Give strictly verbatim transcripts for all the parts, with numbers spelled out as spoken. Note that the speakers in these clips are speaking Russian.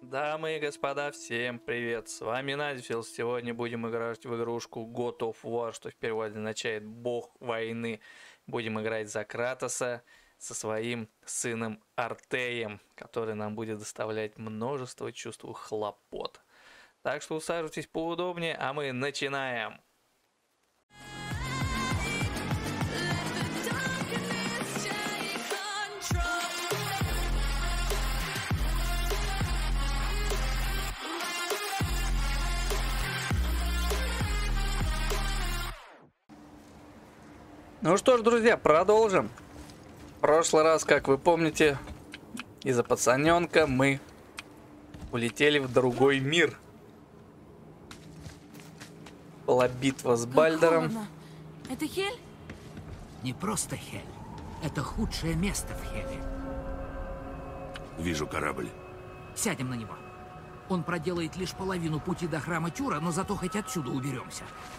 Дамы и господа, всем привет! С вами Назифилс. Сегодня будем играть в игрушку God of War, что в переводе означает Бог войны. Будем играть за Кратоса со своим сыном Артеем, который нам будет доставлять множество чувств хлопот. Так что усаживайтесь поудобнее, а мы начинаем! Ну что ж, друзья, продолжим. В прошлый раз, как вы помните, из-за пацаненка мы улетели в другой мир. Была битва с Бальдером. Холодно. Это Хель? Не просто Хель. Это худшее место в Хеле. Вижу корабль. Сядем на него. Он проделает лишь половину пути до храма Тюра, но зато хоть отсюда уберемся.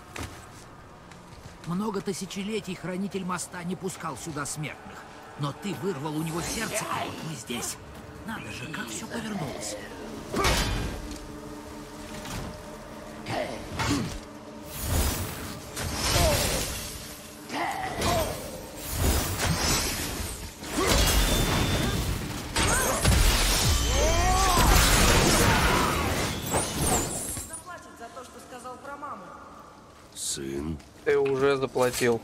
Много тысячелетий хранитель моста не пускал сюда смертных. Но ты вырвал у него сердце, а вот мы здесь. Надо же, как все повернулось. Заплатит за то, что сказал про маму. Сын. Ты уже заплатил.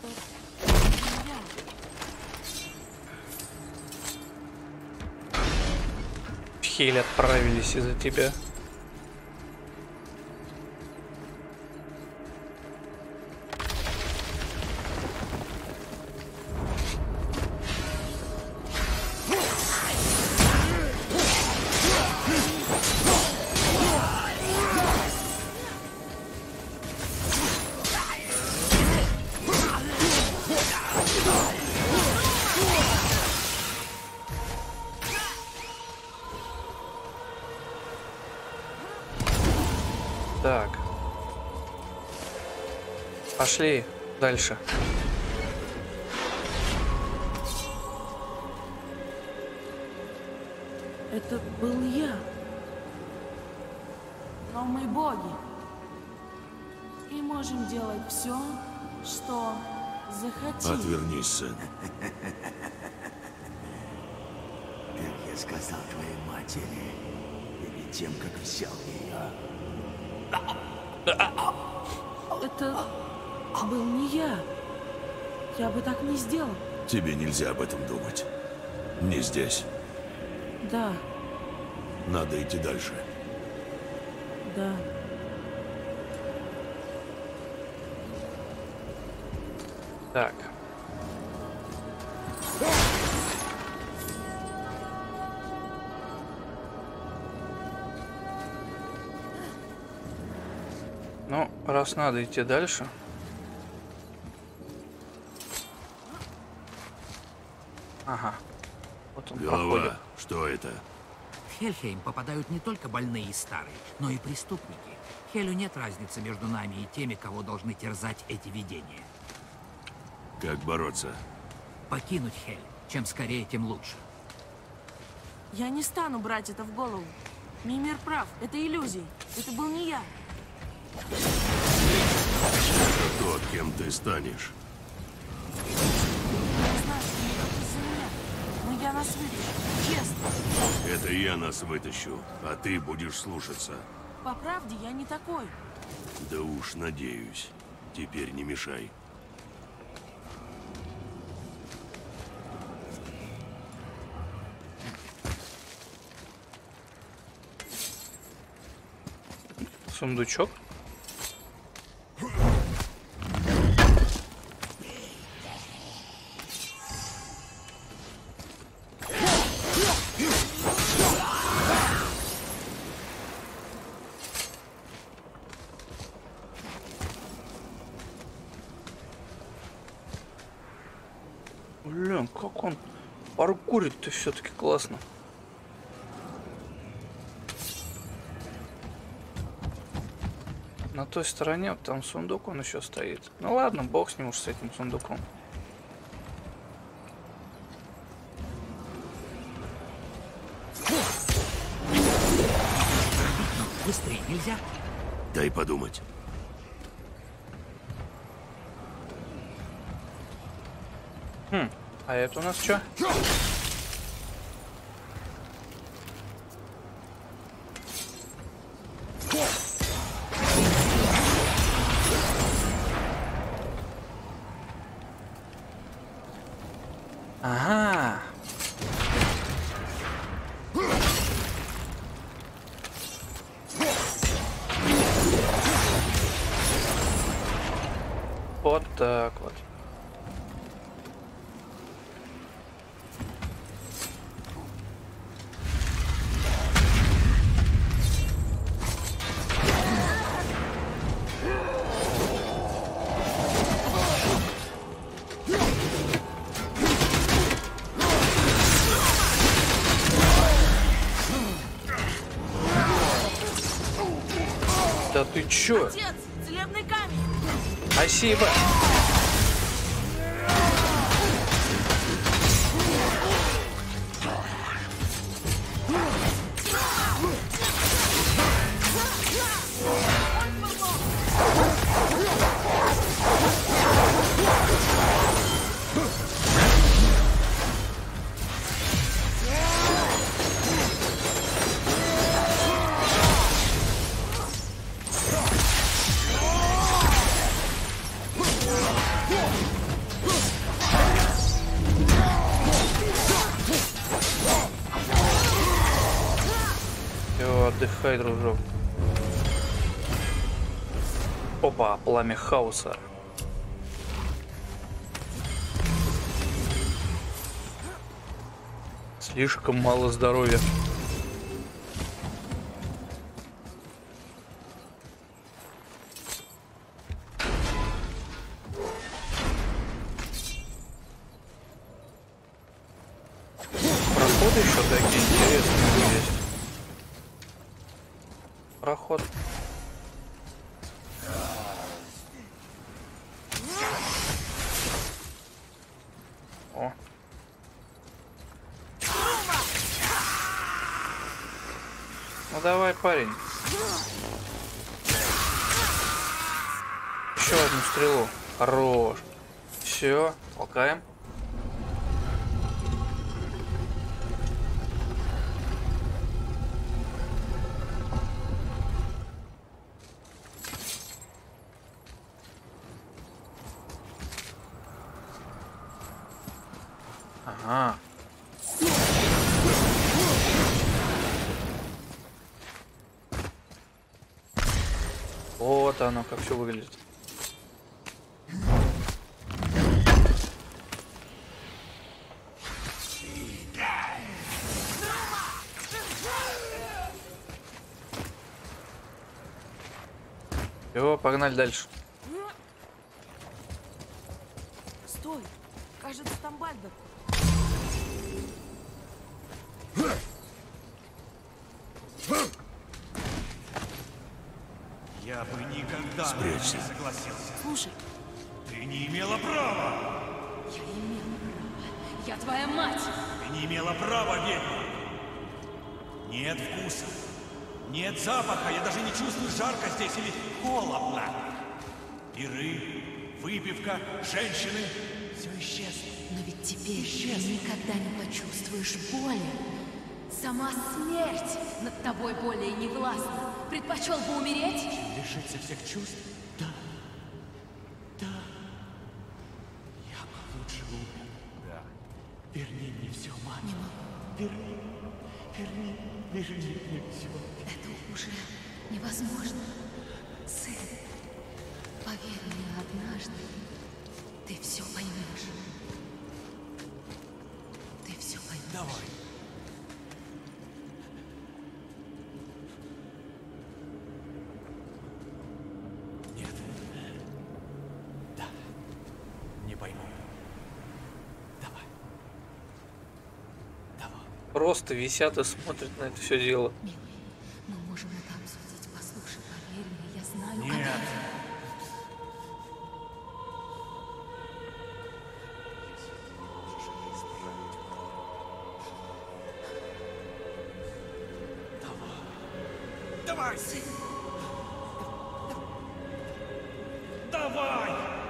В Хель отправились из-за тебя. Так. Пошли дальше. Это был я. Но мы боги. И можем делать все, что захотим. Отвернись, сын. Как я сказал твоей матери, перед тем, как взял ее. Это был не я. Я бы так не сделал. Тебе нельзя об этом думать. Не здесь. Да, Надо идти дальше. да. Так. Ну, раз надо идти дальше. Ага. Вот он проходит. Голова. Что это? В Хельхейм попадают не только больные и старые, но и преступники. Хелю нет разницы между нами и теми, кого должны терзать эти видения. Как бороться? Покинуть Хель. Чем скорее, тем лучше. Я не стану брать это в голову. Мимир прав, это иллюзии. Это был не я. Это тот, кем ты станешь. Я знаю, что не только из-за меня. Но я нас вытащу. Честно. Это я нас вытащу, а ты будешь слушаться. По правде, я не такой. Да уж, надеюсь. Теперь не мешай. Сундучок. Блин, как он паркурит-то все-таки классно. На той стороне вот там сундук, он еще стоит. Ну ладно, бог с ним уж, с этим сундуком. Быстрее нельзя? Дай подумать. Хм, а это у нас что? Ага. Вот так вот. Да ты чё? Отец, целебный камень. Спасибо. Всё, отдыхай, дружок. Опа, пламя хаоса. Слишком мало здоровья. Проходы еще такие интересные есть. Проход. О. Ну давай, парень. Еще одну стрелу. Хорош. Все, толкаем. Ага. Вот оно, как все выглядит. Все, погнали дальше. Стой, кажется, там Бальдер. Я бы никогда Спрячься. не согласился. Слушай, Ты не имела права! Я имела право. Я твоя мать! Ты не имела права, ведьма! Нет вкуса, нет запаха, я даже не чувствую жарко здесь или холодно. Пиры, выпивка, женщины — все исчезло. Но ведь теперь ты никогда не почувствуешь боли. Сама смерть над тобой более не властна. Предпочел бы умереть? Лишиться всех чувств? Да. Да. Я бы лучше умер. Да. Верни мне все, мать. Не могу. Верни. Верни. Верни мне все. Это уже невозможно. Сын, поверь мне однажды, ты все поймешь. Ты все поймешь. Давай. Нет. Да. Не пойму. Давай. Давай. Просто висят и смотрят на это все дело. Милый, мы можем это обсудить. Послушай, поверь мне, я знаю, Нет. как... Давай. Давай! Давай!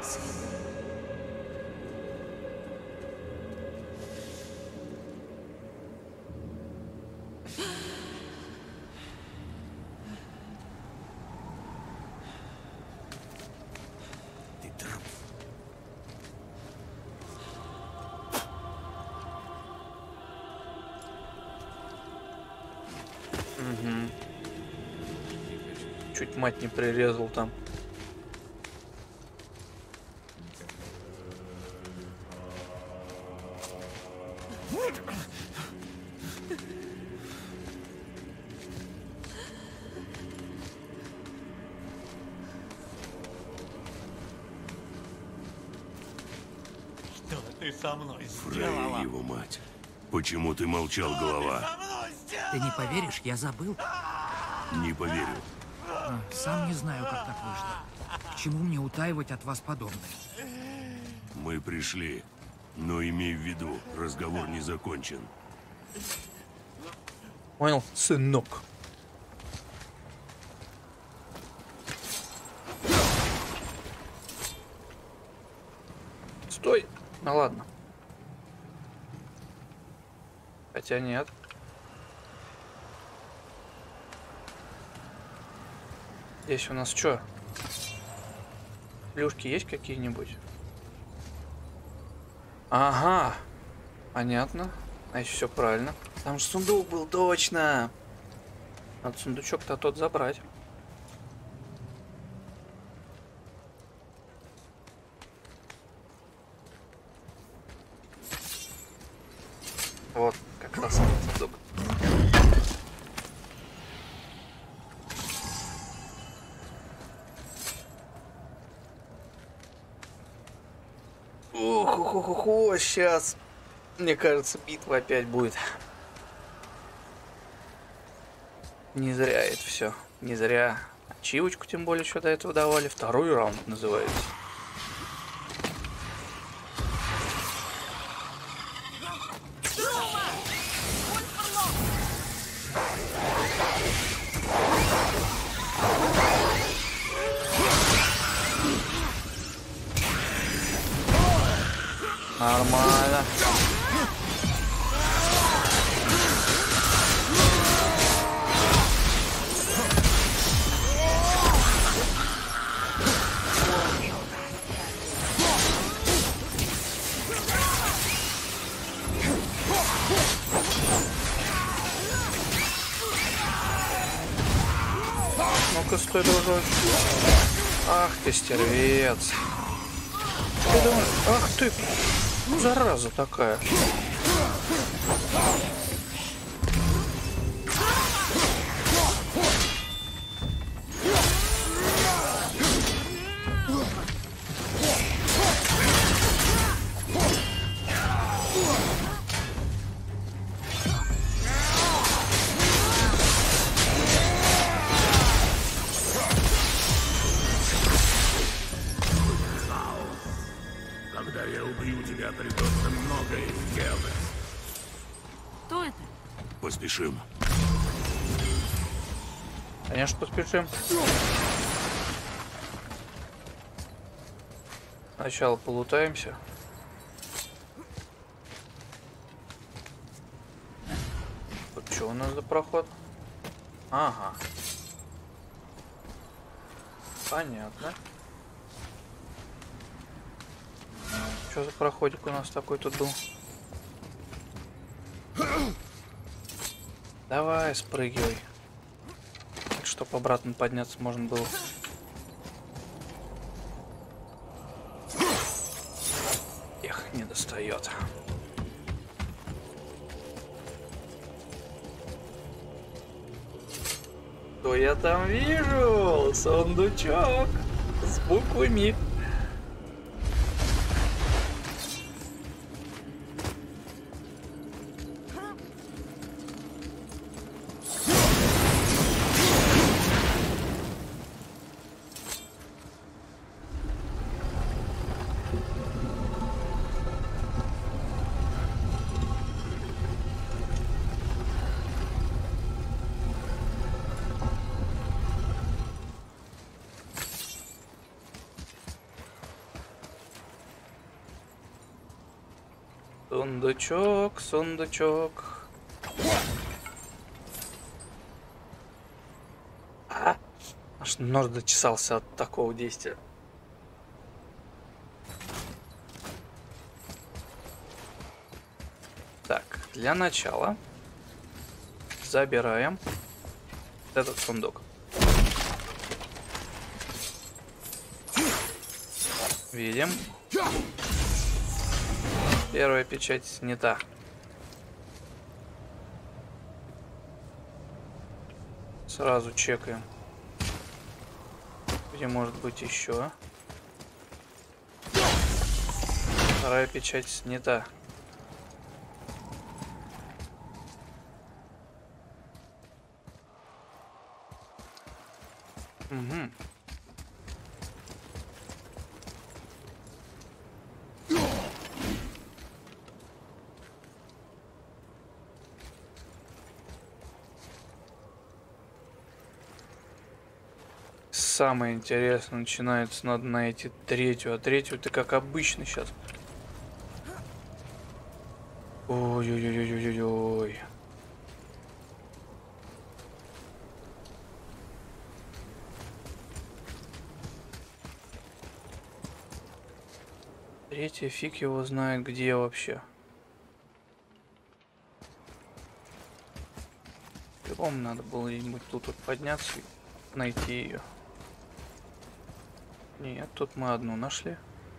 Ты труп. Угу. Чуть мать не прирезал там. Что ты со мной Фрей, сделала? его мать. Почему ты молчал, голова? Со мной сделала? Ты не поверишь, я забыл. Не поверю. А, сам не знаю, как так вышло. К чему мне утаивать от вас подобное? Мы пришли. Но имей в виду, разговор не закончен. Понял, сынок? Стой! Ну ладно. Хотя нет. Здесь у нас что? Плюшки есть какие-нибудь? Ага. Понятно. Значит, все правильно. Там же сундук был, точно. Надо сундучок-то тот забрать. Вот, как раз сундук. Ох, ох, ох, ох, ох, сейчас, мне кажется, битва опять будет. Не зря это все, не зря. Ачивочку тем более еще до этого давали. Второй раунд называется. Нормально. Ну-ка, стой, дружок. Ах ты, стервец. Ты думаешь, ах ты, ну зараза такая. Когда я убью тебя, придется многое сделать. Кто это? Поспешим. Конечно, поспешим. Сначала полутаемся. Тут что у нас за проход? Ага. Понятно. Что за проходик у нас такой тут был? Давай, спрыгивай. Так, чтобы обратно подняться можно было. Эх, не достает. Что я там вижу? Сундучок с буквами. Сундучок, сундучок. А? Аж нос дочесался от такого действия. Так, для начала забираем этот сундук. Видим. Первая печать снята. Сразу чекаем. Где может быть еще? Вторая печать снята. Угу. Самое интересное начинается, надо найти третью, а третью-то как обычно сейчас. Ой-ой-ой-ой-ой-ой. Третья, фиг его знает где вообще. По-любому надо было где-нибудь тут вот подняться и найти ее. Нет, тут мы одну нашли.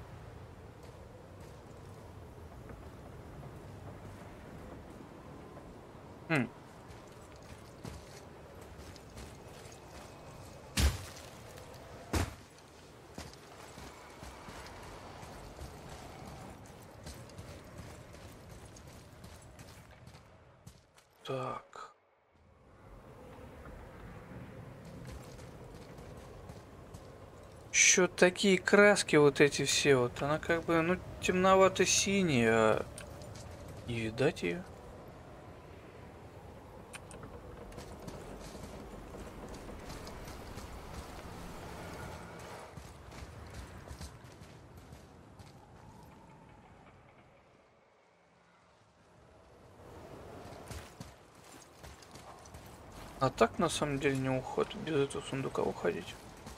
Хм. Так. Еще такие краски вот эти все вот. Она как бы, ну, темновато-синяя. А не видать ее. А так на самом деле не уход без этого сундука уходить.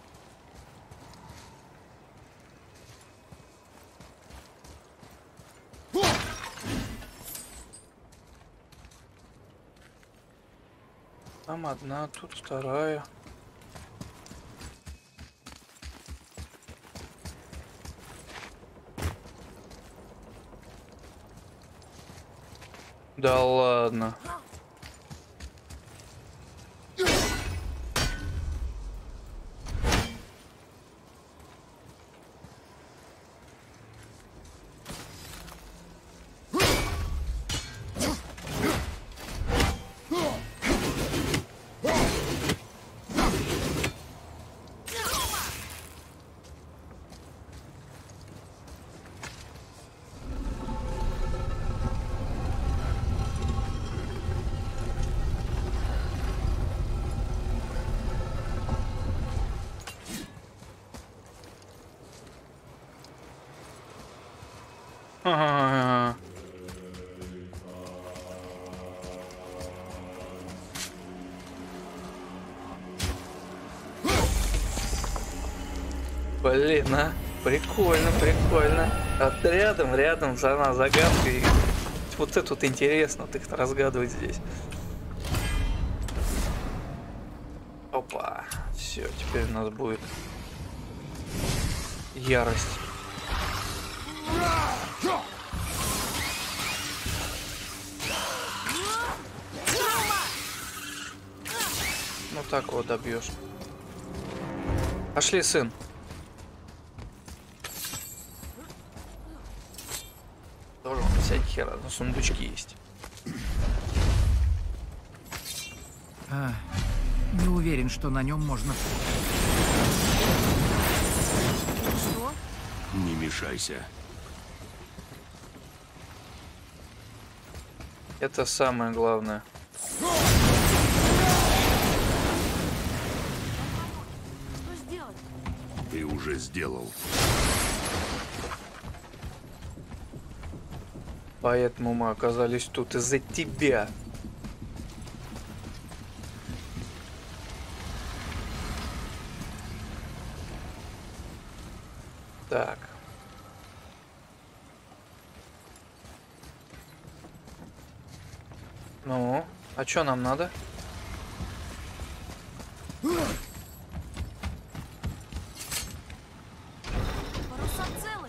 Там одна, тут вторая. Да ладно. Ага. Блин, а? Прикольно, прикольно. А рядом, рядом за нас загадка. И вот это вот интересно, ты их разгадывать здесь. Опа. Все, теперь у нас будет ярость. Ну так вот добьешь. Пошли, сын. Тоже он всякие разные сундучки есть. А, не уверен, что на нем можно. Что? Не мешайся. Это самое главное. Что сделать? Ты уже сделал. Поэтому мы оказались тут из-за тебя. Так. Ну, а что нам надо? Паруса целы.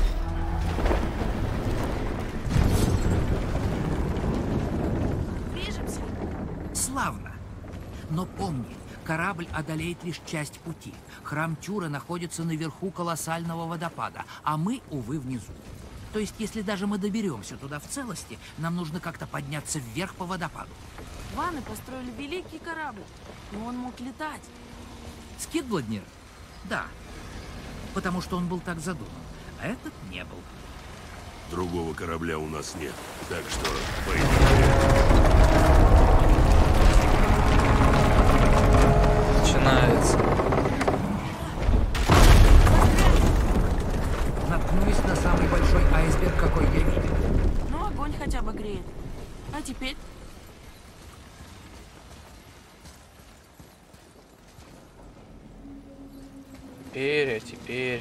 Движемся. Славно. Но помни, корабль одолеет лишь часть пути. Храм Тюра находится наверху колоссального водопада, а мы, увы, внизу. То есть, если даже мы доберемся туда в целости, нам нужно как-то подняться вверх по водопаду. Ваны построили великий корабль, но он мог летать. Скидбладнер? Да. Потому что он был так задуман. А этот не был. Другого корабля у нас нет, так что поехали. Начинается. Наткнулись на самый большой айсберг, какой я видел. Ну, огонь хотя бы греет. А теперь? Теперь, а теперь.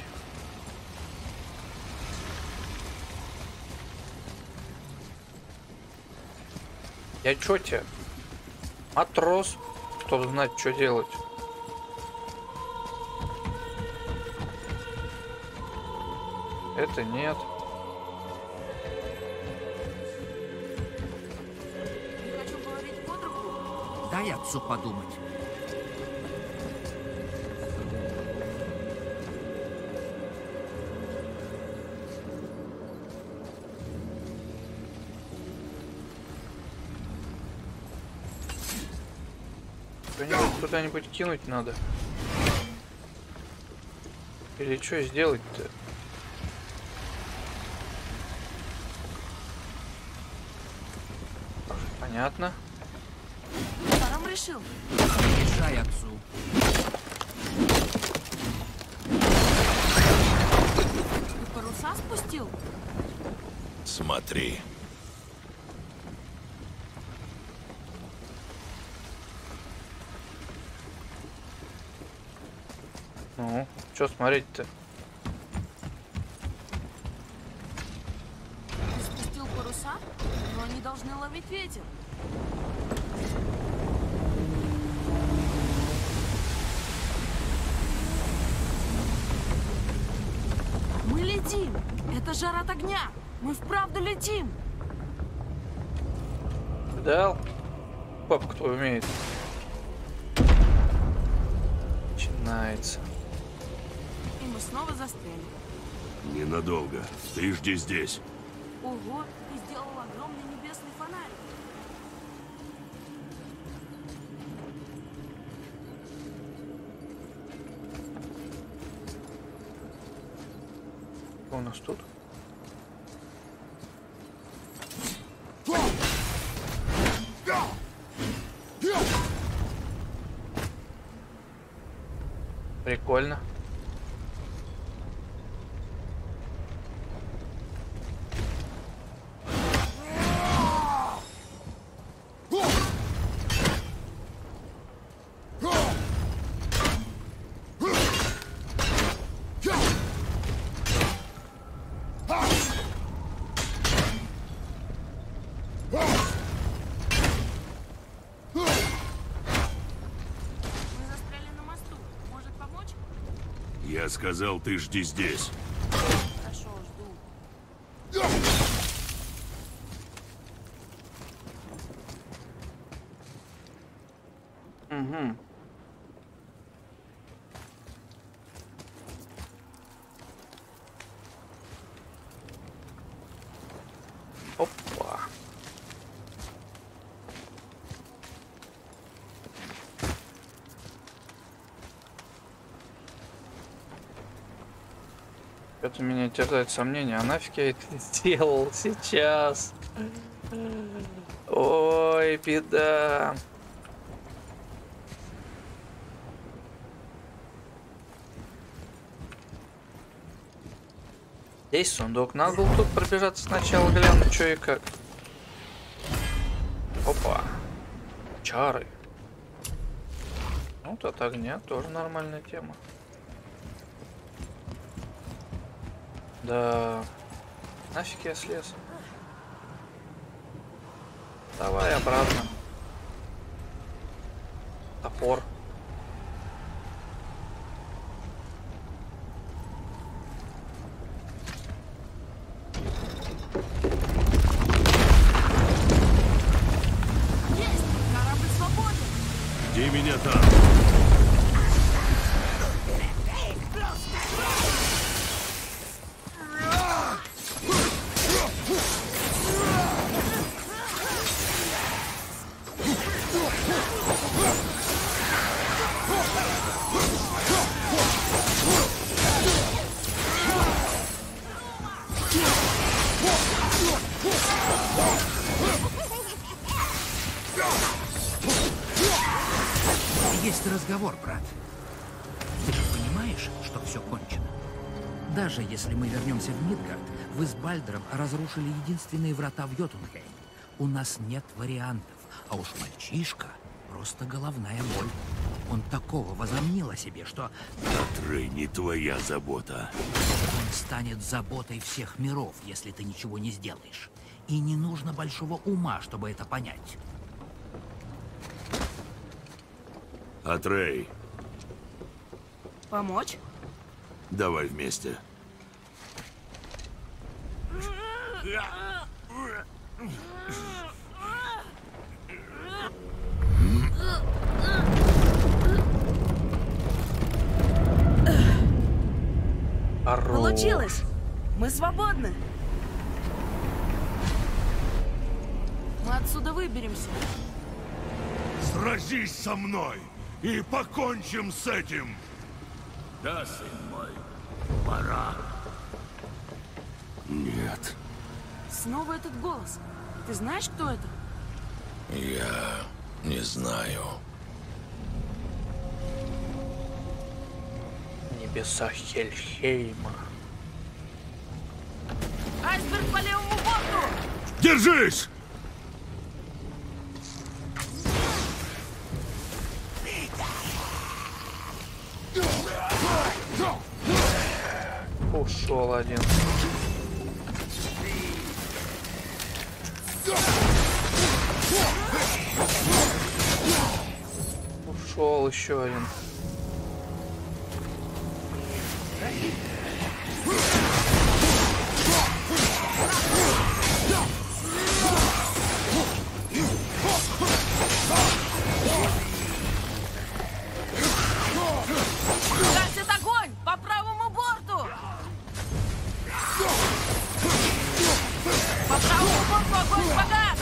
Я чё тебе? Матрос, чтобы знать, что делать. Это нет. Не хочу говорить под руку. Дай отцу подумать. Что-нибудь куда-нибудь кинуть надо. Или что сделать-то? Понятно. Сам решил. Езжай отцу. Ты паруса спустил? Смотри. Ну, что смотреть-то? Ты спустил паруса, но они должны ловить ветер. Мы летим! Это жар от огня! Мы вправду летим! Дал? Папа кто умеет. Начинается. И мы снова застряли. Ненадолго. Ты жди здесь. Ого, ты сделал огромный небесный фонарь. Что у нас тут? Прикольно. Мы застряли на мосту. Может помочь? Я сказал, ты жди здесь. Хорошо, жду. Угу. Опа. Это меня терзает сомнение, а нафиг я это сделал сейчас? Ой, беда. Есть сундук. Надо было тут пробежаться сначала, глянуть, что и как. Опа. Чары. Ну, от огня тоже нормальная тема. Да. Нафиг я слез. Давай обратно. Топор. Есть! Корабль свободен! Жди меня там. Есть разговор, брат. Ты же понимаешь, что все кончено? Даже если мы вернемся в Мидгард, вы с Бальдером разрушили единственные врата в Йотунхейм. У нас нет вариантов, а уж мальчишка просто головная боль. Он такого возомнил о себе, что Атрей, не твоя забота. он станет заботой всех миров, если ты ничего не сделаешь. И не нужно большого ума, чтобы это понять. Атрей, Помочь? давай вместе. Хорош. Получилось! Мы свободны! Мы отсюда выберемся. Сразись со мной и покончим с этим. Да, сын мой, пора. Нет, Снова этот голос. Ты знаешь, кто это? Я не знаю. Небеса Хельхейма. Айсберг по левому борту! держись! Ушел один. Ушел еще один. Гасит огонь! По правому борту! По правому борту огонь погас!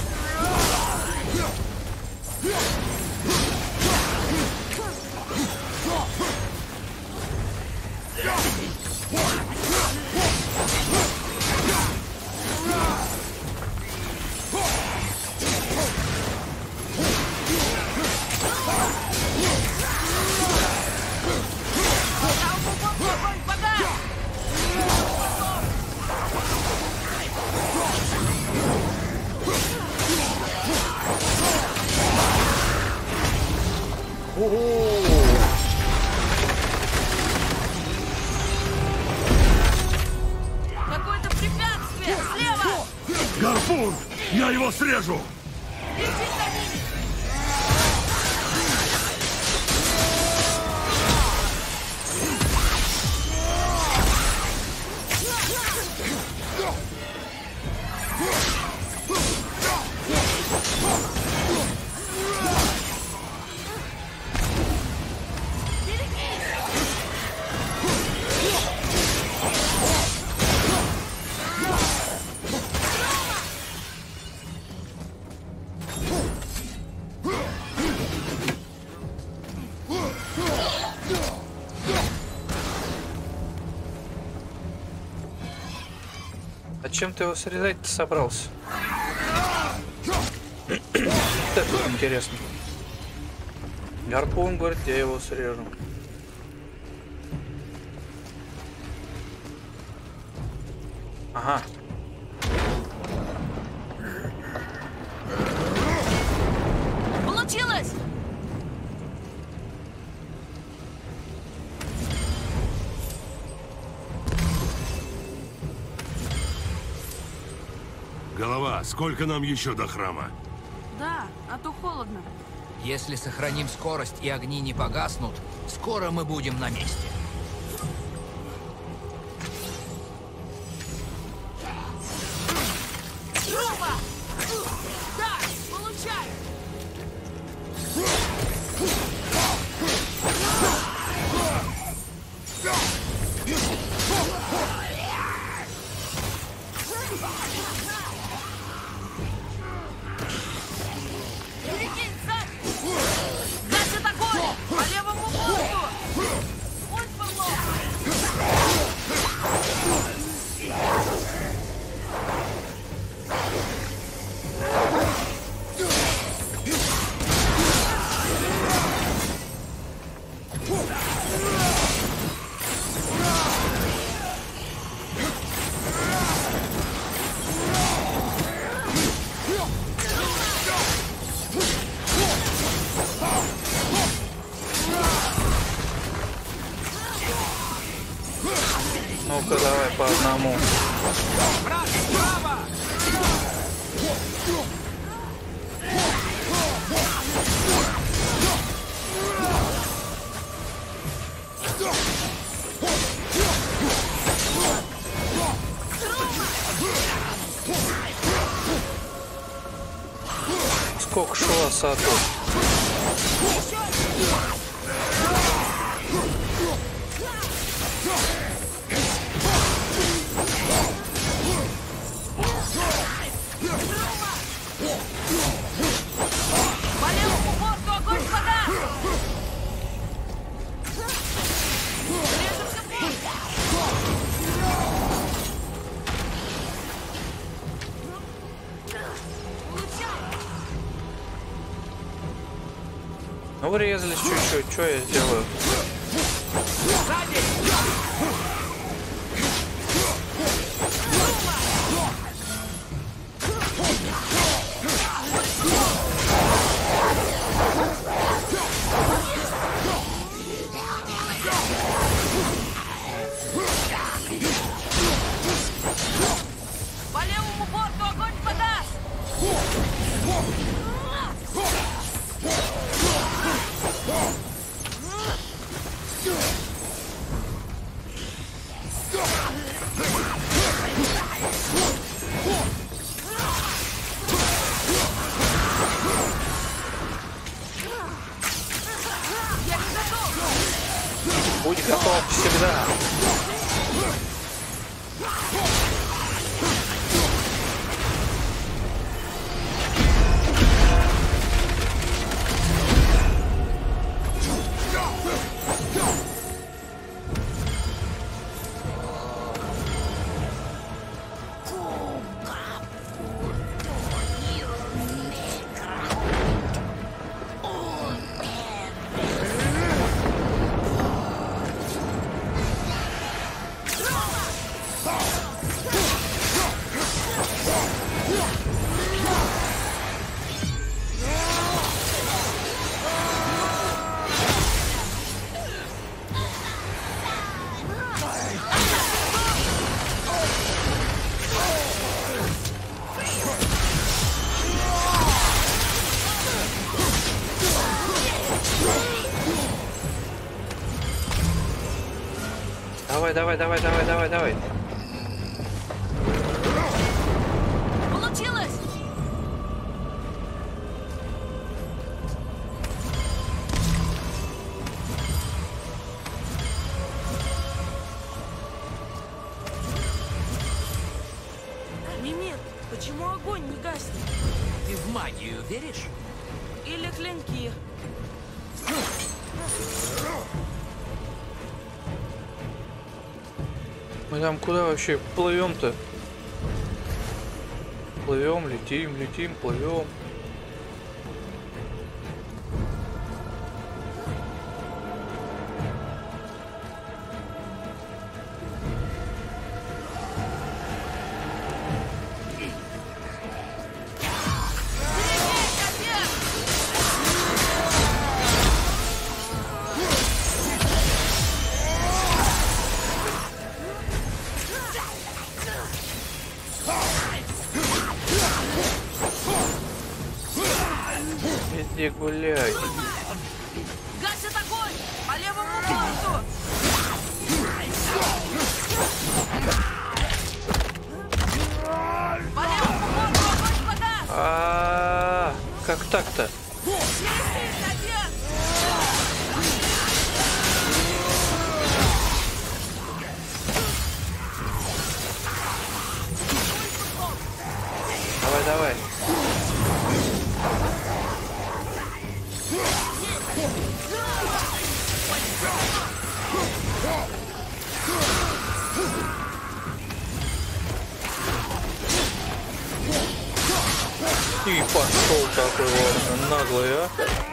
По правому борту огонь погас! Какое-то препятствие! Слева! Гарпун! Я его срежу! Бежи за ними! А чем ты его срезать-то собрался? Это вот интересно. Гарпун говорит, я его срежу. Ага. Получилось! Голова, сколько нам еще до храма? Да, а то холодно. Если сохраним скорость и огни не погаснут, скоро мы будем на месте. Рома! Да, получай! Берегись, сзади! Гасит огонь! По левому борту! Ой, помог! Ну-ка, давай по одному. Сколько шла Сату? По левому борту огонь, вода! Режемся в бок! Получай! Ну, врезались чуть-чуть, что я сделаю? По левому борту огонь подаст! Я не готов! Будь готов всегда. Давай, давай, давай, давай, давай, давай. Получилось! Мимир, почему огонь не гаснет? Ты в магию веришь? Или клинки? Мы там куда вообще плывем-то? Плывем, летим, летим, плывем. где гулять? Гасит огонь! По левому борту! По левому борту огонь погас! А, как так-то? Давай, давай. И пошел такой вот наглый, а?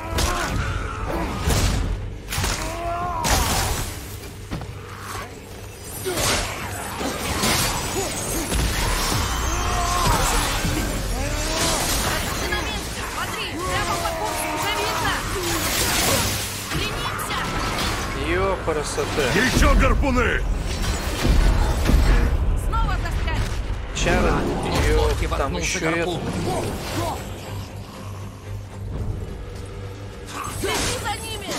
Красота. Еще гарпуны! Снова застряли! Чара, ее там воткнулся еще это. гарпун. Следи за ними!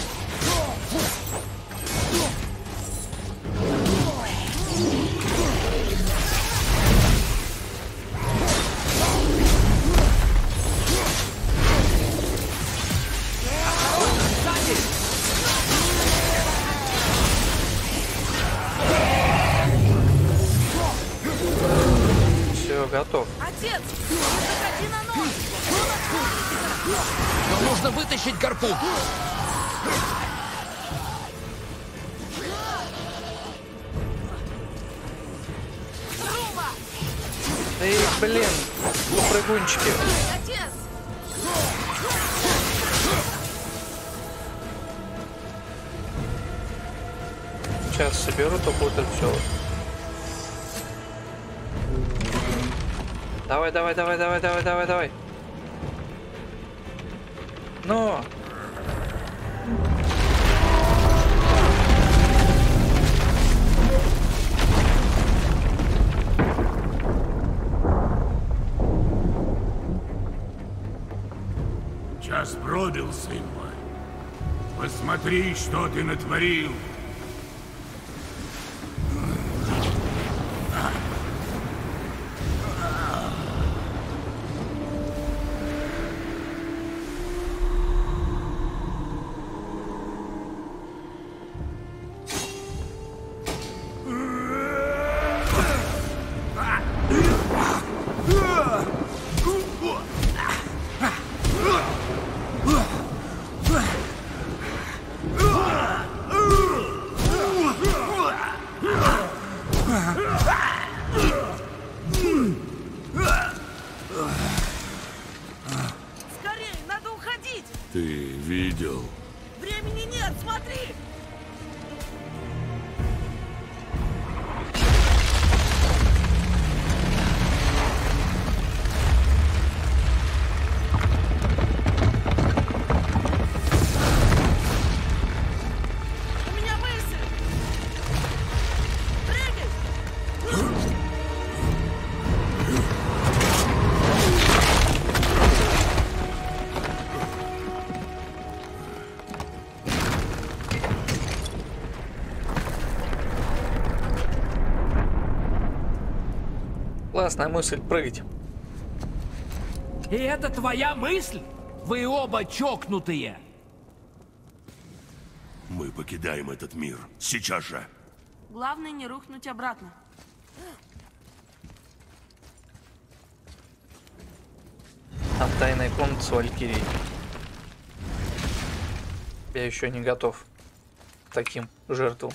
Все, готов. Отец, не заходи на нос! Он откроется! Но нужно вытащить гарпун. Руба! Эй, блин, прыгунчики. Отец! Сейчас соберу только вот это все. Давай, давай, давай, давай, давай, давай, давай. Ну. Час пробил, сын мой. Посмотри, что ты натворил. Скорее, надо уходить! Ты видел? Времени нет, смотри! У меня мысль! Прыгай! Классная мысль, прыгать. И это твоя мысль? Вы оба чокнутые. Мы покидаем этот мир. Сейчас же. Главное не рухнуть обратно. Там тайная комната с Валькирией. Я еще не готов к таким жертвам.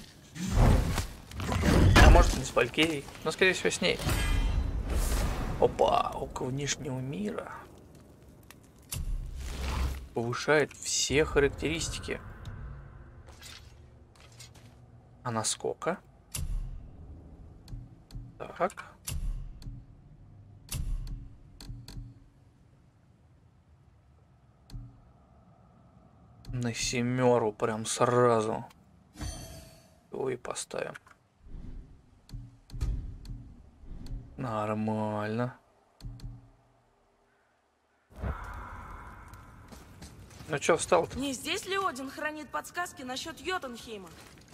А может, не с Валькирией, но скорее всего с ней. Опа, око внешнего мира. Повышает все характеристики. А насколько? Так. На семеру прям сразу. Его и поставим. Нормально. Ну чё встал-то? Не здесь ли Один хранит подсказки насчет Йотунхейма?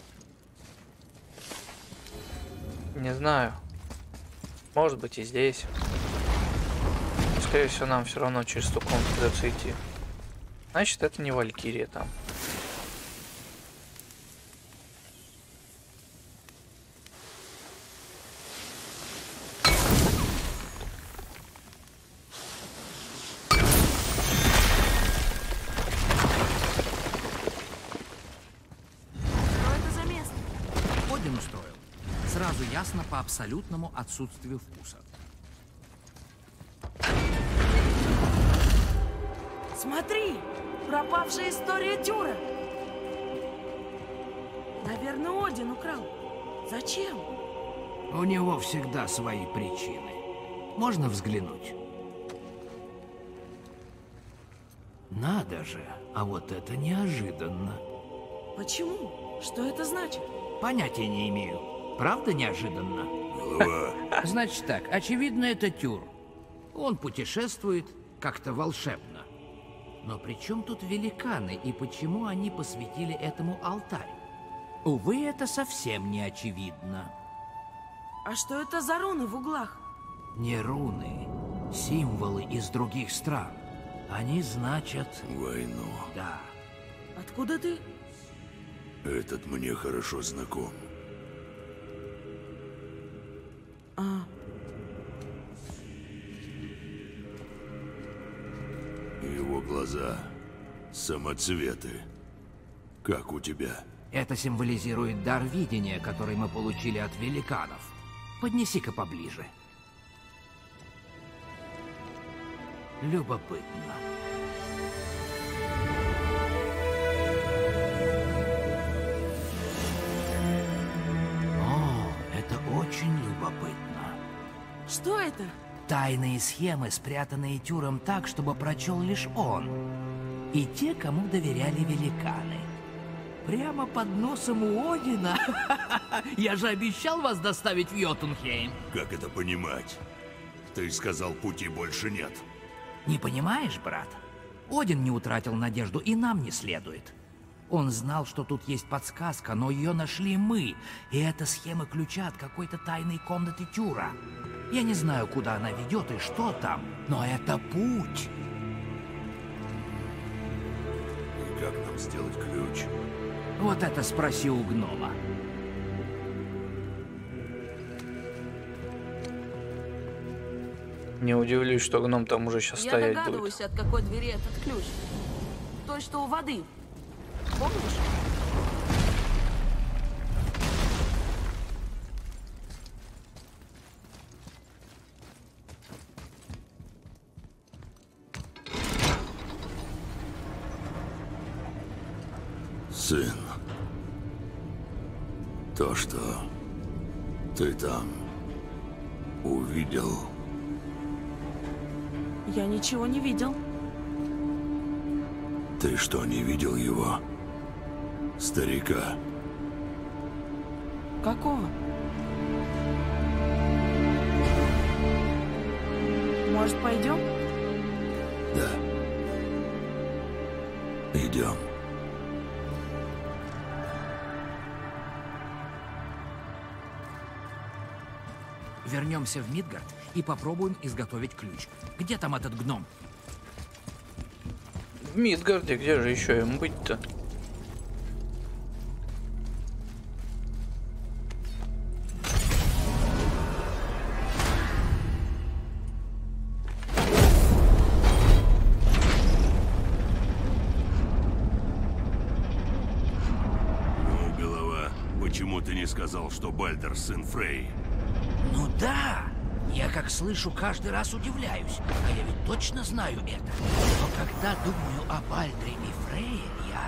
Не знаю. Может быть и здесь. Скорее всего, нам все равно через ту комнату придется идти. Значит, это не Валькирия там. Сразу ясно по абсолютному отсутствию вкуса. Смотри! Пропавшая история Тюра! Наверное, Один украл. Зачем? У него всегда свои причины. Можно взглянуть? Надо же, а вот это неожиданно. Почему? Что это значит? Понятия не имею. Правда неожиданно? Голова. Значит так, очевидно, это Тюр. Он путешествует как-то волшебно. Но при чем тут великаны и почему они посвятили этому алтарь? Увы, это совсем не очевидно. А что это за руны в углах? Не руны, символы из других стран. Они значат... Войну. Да. Откуда ты? Этот мне хорошо знаком. А. Его глаза самоцветы. Как у тебя? Это символизирует дар видения, который мы получили от великанов. Поднеси-ка поближе. Любопытно. О, это очень любопытно. Что это? Тайные схемы, спрятанные Тюром так, чтобы прочел лишь он. И те, кому доверяли великаны. Прямо под носом у Одина. Я же обещал вас доставить в Йотунхейм. Как это понимать? Ты сказал, пути больше нет. Не понимаешь, брат? Один не утратил надежду, и нам не следует. Он знал, что тут есть подсказка, но ее нашли мы. И это схема ключа от какой-то тайной комнаты Тюра. Я не знаю, куда она ведет и что там, но это путь. И как нам сделать ключ? Вот это спроси у гнома. Не удивлюсь, что гном там уже сейчас Я стоять догадываюсь, будет. от какой двери этот ключ. Той, что у воды. Помнишь? Сын, то, что ты там увидел, Я ничего не видел. ты что, не видел его? Старика. Какого? Может, пойдем? Да. Идем. Вернемся в Мидгард и попробуем изготовить ключ. Где там этот гном? В Мидгарде, где же еще ему быть-то? Ну, голова, почему ты не сказал, что Бальдер сын Фрей? Ну да! Я как слышу, каждый раз удивляюсь. А я ведь точно знаю это. Но когда думаю о Бальдре и Фрейе, я...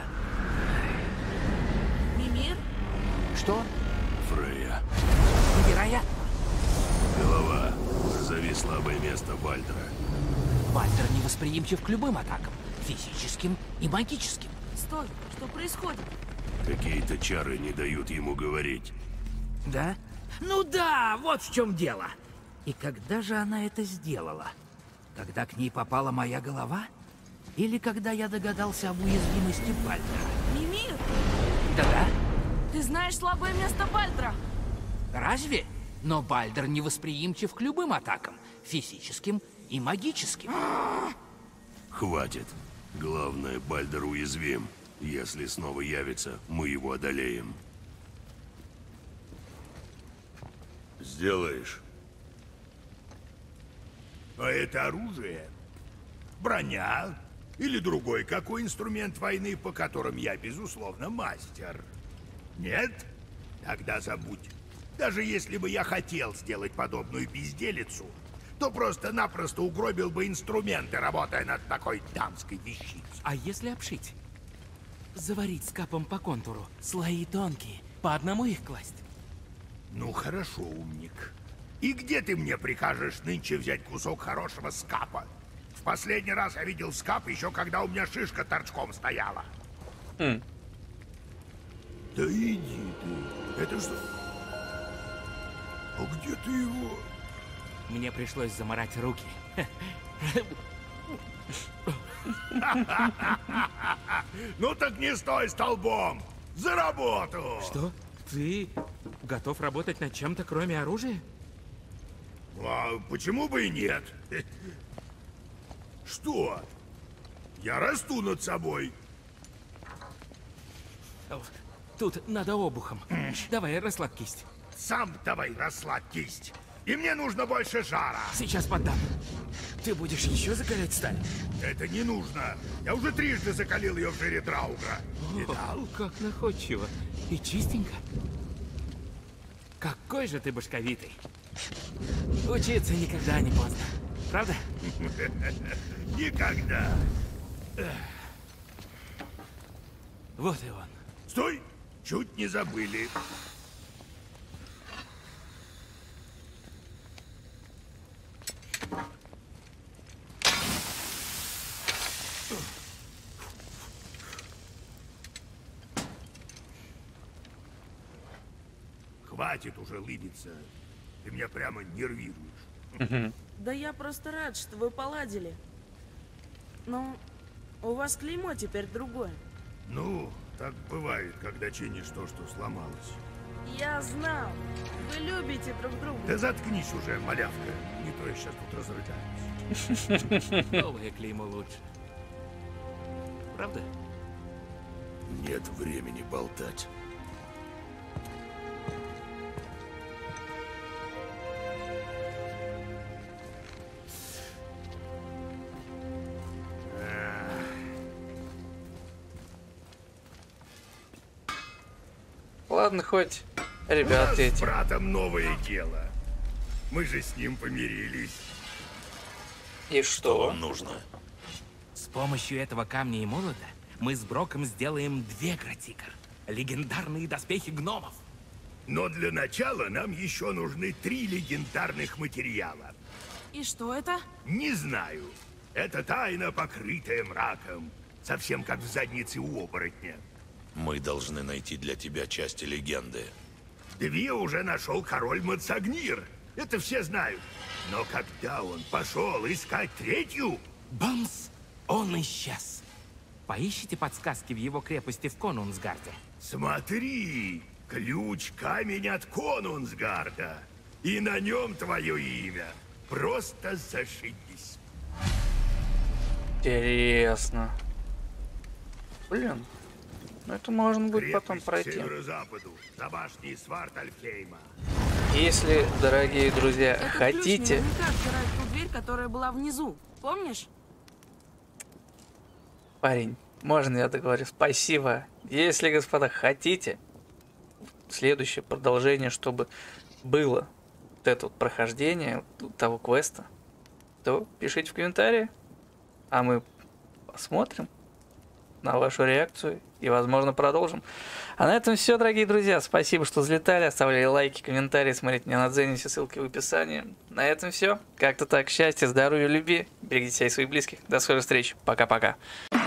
Мимир? Что? Фрейя. Невероятно! Голова, назови слабое место Бальдера. Бальдер невосприимчив к любым атакам. Физическим и магическим. Стой, что происходит? Какие-то чары не дают ему говорить. Да? Ну да, вот в чем дело. И когда же она это сделала? Когда к ней попала моя голова? Или когда я догадался об уязвимости Бальдера? Мимир, Да-да. ты знаешь слабое место Бальдра. Разве? Но Бальдер невосприимчив к любым атакам. Физическим и магическим. Хватит. Главное, Бальдер уязвим. Если снова явится, мы его одолеем. Сделаешь? А это оружие? Броня? Или другой какой инструмент войны, по которым я, безусловно, мастер? Нет? Тогда забудь. Даже если бы я хотел сделать подобную безделицу, то просто-напросто угробил бы инструменты, работая над такой дамской вещицей. А если обшить? Заварить с капом по контуру. Слои тонкие. По одному их класть. Ну хорошо, умник. И где ты мне прикажешь нынче взять кусок хорошего скапа? В последний раз я видел скап еще когда у меня шишка торчком стояла. Хм. Да иди ты. Это что? А где ты его? Мне пришлось замарать руки. Ну так не стой столбом! За работу! Что? Ты готов работать над чем-то, кроме оружия? А почему бы и нет? Что? Я расту над собой. Тут надо обухом. Давай, расслабь кисть. Сам давай расслабь кисть. И мне нужно больше жара. Сейчас поддам. Ты будешь еще закалять сталь? Это не нужно. Я уже трижды закалил ее в жире Драугра. Видал? Как находчиво. И чистенько. Какой же ты башковитый. Учиться никогда не поздно. Правда? Никогда. Вот и он. Стой! Чуть не забыли. Хватит уже лыбиться. Ты меня прямо нервируешь. Да я просто рад, что вы поладили. Но у вас клеймо теперь другое. Ну, так бывает, когда чинишь то, что сломалось. Я знал. Вы любите друг друга. Да заткнись уже, малявка. Не то я сейчас тут разрыдаюсь. Новое клеймо лучше. Правда? Нет времени болтать. Ладно, хоть У ребят нас с эти. братом новое дело. Мы же с ним помирились. И Что что? вам нужно? С помощью этого камня и молота мы с Броком сделаем две Гратикар. Легендарные доспехи гномов. Но для начала нам еще нужны три легендарных материала. И что это? Не знаю. Это тайна, покрытая мраком. Совсем как в заднице у оборотня. Мы должны найти для тебя части легенды. Две уже нашел король Мацагнир. Это все знают. Но когда он пошел искать третью... Бамс! Он исчез. Поищите подсказки в его крепости в Конунсгарде. Смотри! Ключ камень от Конунсгарда. И на нем твое имя. Просто зашибись. Интересно. Блин. Ну это можно будет потом Крепость к пройти. северо-западу, за башней Свартальфхейма. Если, дорогие друзья, Этот ключ хотите... наверняка отпирает ту дверь, которая была внизу. Помнишь? Парень, можно я договорю? Спасибо. Если, господа, хотите следующее продолжение, чтобы было вот это вот прохождение того квеста, то пишите в комментарии, а мы посмотрим на вашу реакцию и, возможно, продолжим. А на этом все, дорогие друзья. Спасибо, что залетали. Оставляли лайки, комментарии, смотрите меня на Дзене, все ссылки в описании. На этом все. Как-то так. Счастья, здоровья, любви. Берегите себя и своих близких. До скорой встречи. Пока-пока.